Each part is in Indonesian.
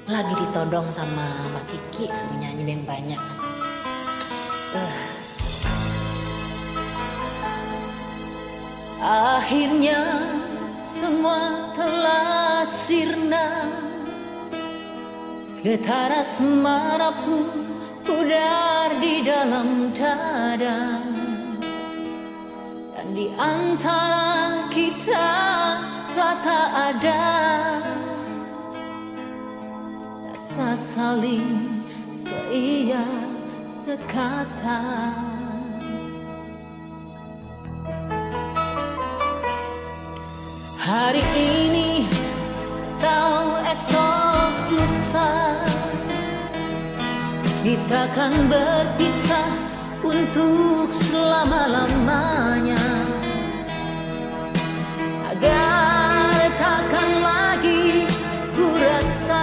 lagi ditodong sama Mbak Kiki suruh nyanyi yang banyak. Akhirnya semua telah sirna, getar asmara pun pudar di dalam dada, dan di antara kita tak ada rasa saling seia sekata. Hari ini atau esok lusa, kita akan berpisah untuk selama-lamanya, agar takkan lagi ku rasa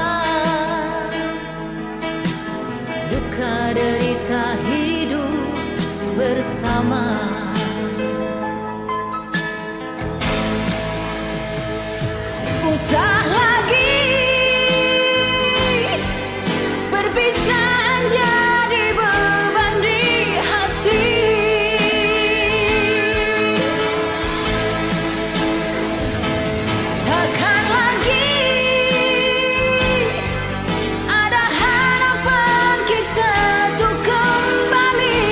duka derita hidup bersama. Usah lagi berpisah jadi beban di hati. Takkan lagi ada harapan kita untuk kembali.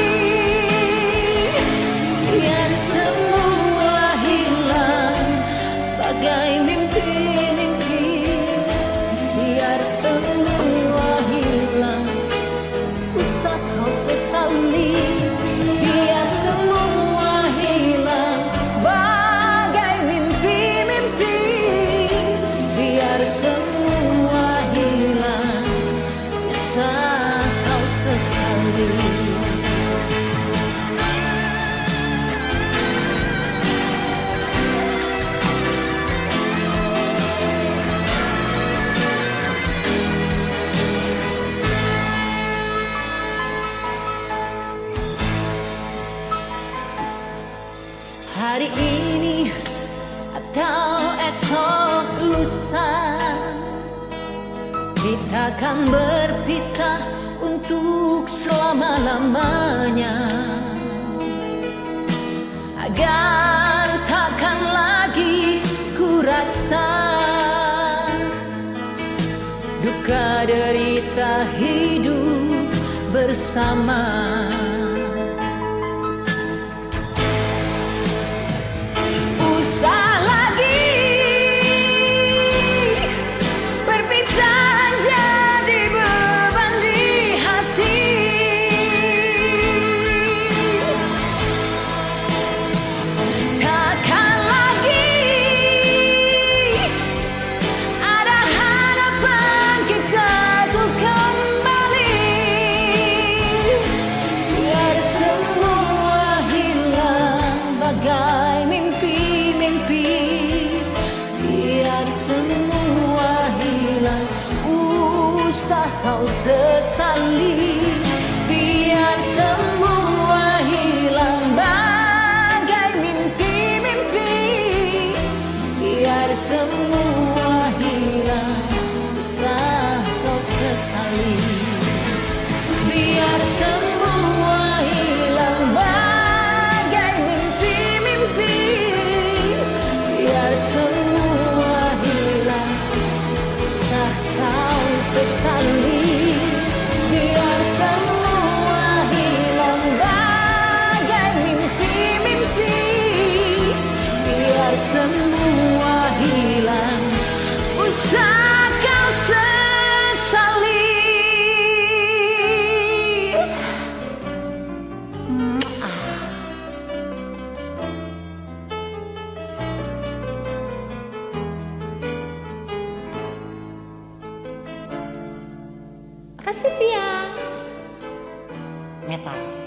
Ya semua hilang bagai mimpi. Biar semua hilang, usah kau sesali. Biar semua hilang bagai mimpi-mimpi. Biar semua hilang, usah kau sesali. Hari ini atau esok lusa, kita akan berpisah untuk selama-lamanya, agar takkan lagi ku rasa duka derita hidup bersama. Bagai mimpi-mimpi, biar semua hilang, usah kau sesali. Biar semua hilang bagai mimpi-mimpi. Biar semua hilang, usah kau sesali. Biar semua hilang bagai mimpi-mimpi. Biar semua hilang, tak kau sesali. Biar semua hilang bagai mimpi-mimpi. Biar semua hilang, usah kau sesali. Makasih Pia. Metal.